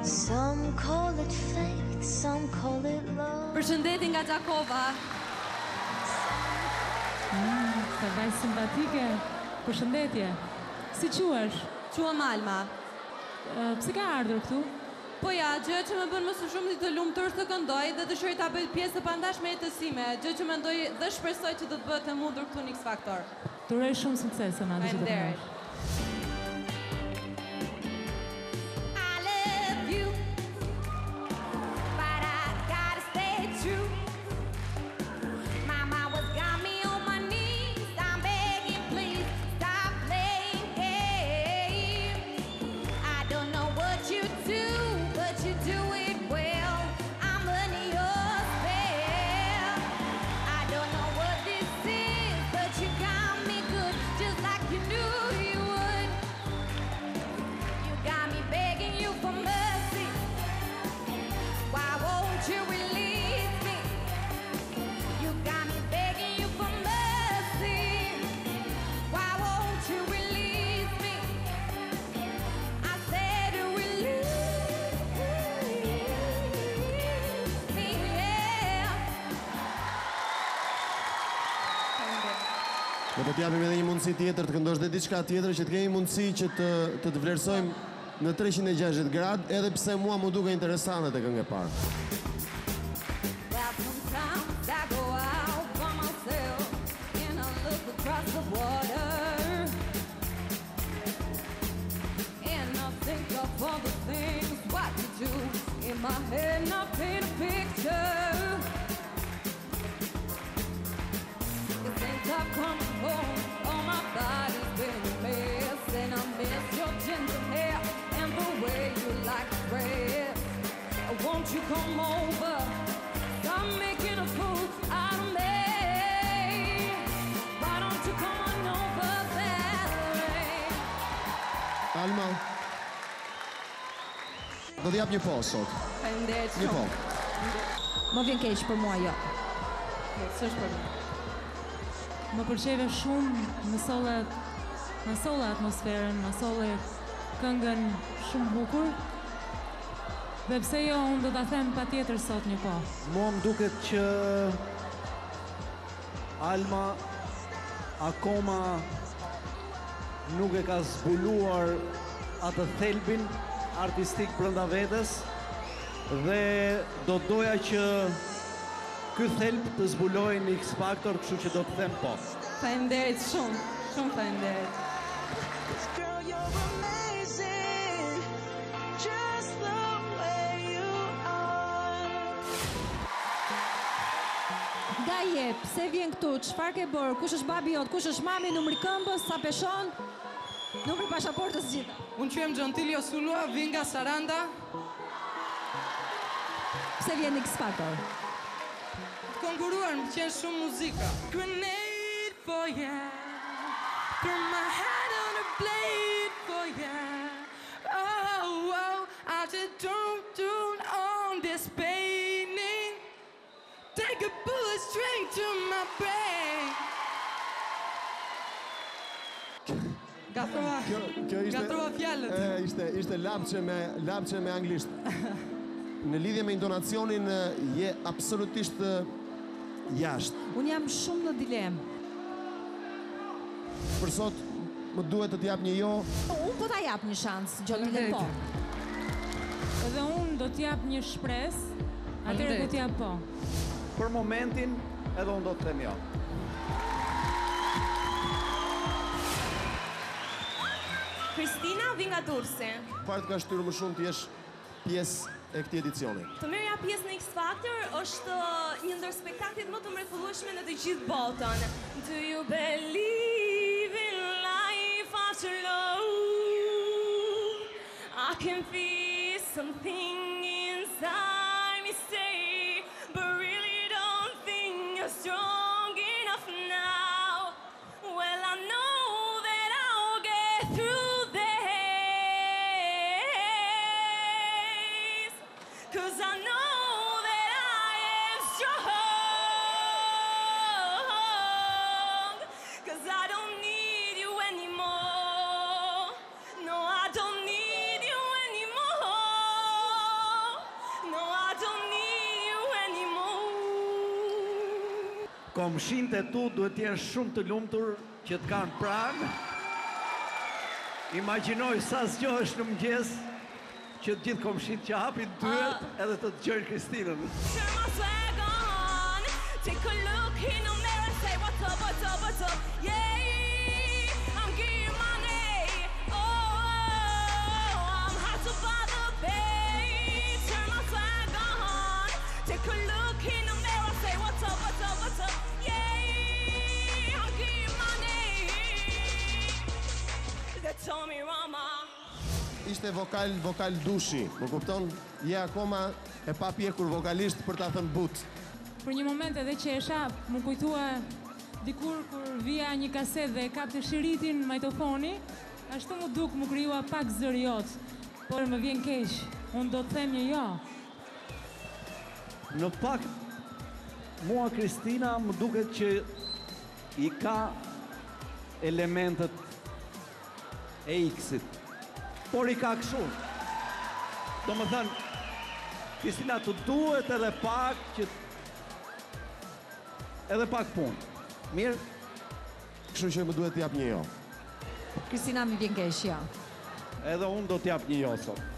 Some call it fate, some call it love. Përshëndetje nga Gjakova. Sa vaj simpatike. Përshëndetje. Si quhesh? Quhem Alma. Pse ka ardhur këtu? Po ja, gjë që më bën më së shumti të lumtur të këndoj dhe dëshiroj ta bëj pjesë të pandashme jetësime, gjë që mendoj dhe shpresoj që do të bëhet e mundur këtu në X Factor. Të uroj shumë sukses në atë që do të bësh. Do të japim edhe një mundësi tjetër të këndosh dhe diçka tjetër që të kemi mundësi që të vlerësojmë në 360 gradë, edhe pse mua më duke interesante të këngë e parë. I've come home, all my body's been a mess, and I miss your gentle hair and the way you like to dress. Won't you come over? Stop making a fool out of me. Why don't you come on over that way? Alma, do të jap një po sot. Faleminderit Një shumë. po. Më vjen keq për mua, jo. S'është për mua. Më pëlqeve shumë, mësolle atmosferën, mësolle këngën shumë bukur. Dhe pse jo, unë do ta them patjetër sot një po. Mua më duket që Alma akoma nuk e ka zbuluar atë thelbin artistik brenda vetes dhe do doja që ky thelb të zbulojë në X Factor, kështu që do të them po. Faleminderit shumë, shumë faleminderit. Gaje, pse vjen këtu? Çfarë ke bërë? Kush është babi jot? Kush është mami? Numri këmbës, sa peshon? Numri pasaportës gjitha. Unë quhem Gjontilio Sulua, vin nga Saranda. Pse vjen në X Factor? Konkuruar, më qenë shumë muzika. Grenade for ya, throw my hat on a blade for ya. Oh, oh, I just don't on this painting. Take a bullet straight to my brain. Gatrova fjalët. Ishte lapçe me anglisht. Në lidhje me intonacionin je absolutisht jashtë. Unë jam shumë në dilemë. Për sot më duhet të t'jap një jo. Unë po ta jap një shans, Gjotile po. Edhe unë do t'jap një shpresë, atëherë do t'jap po. Për momentin, edhe unë do të them jo. Kristina vi nga Durrësi. Çfarë të ka shtyrë më shumë të jesh pjesë e këtij edicioni? Të merrja pjesë në X Factor është një ndër spektaklet më të mrekullueshme në të gjithë botën. Do you believe in life after love? I can feel something inside me say, but really don't think you're strong enough now. Well, I know that I'll get through this, 'cause I know that I am strong, 'cause I don't need you anymore. No, I don't need you anymore. Komshinët e tu duhet të jenë shumë të lumtur që të kanë pranë. Imagjinoj sa zgjohesh në mëngjes që të gjithë komshinët që hapin dyert edhe të dëgjojnë Kristinën. Turn my swag on. Take a look in the mirror and say what's up, what's up, what's up. Yeah, I'm getting money. Oh, I'm hot above the bay. Turn my swag on. Take a look in the mirror and say what's up, what's up, what's up. Yeah, I'm getting money. They told me Rama. Ishte vokal dushi, më kupton? Je akoma e papjekur vokalisht për ta thënë but. Për një moment edhe qesha, më kujtua dikur kur vija një kaset dhe e kapte shiritin majtofoni, ashtu më duk më krijua pak zëri jot, por më vjen keq. Unë do të them një jo. Në pak, mua Kristina më duket që i ka elementet e X-it, por i ka kështu. Do më thënë, Kristina të duhet edhe pak që edhe pak punë. Mirë? Kështu që më duhet t'jap një jo. Kristina më vjen keq, ja. Edhe unë do t'jap një jo sot.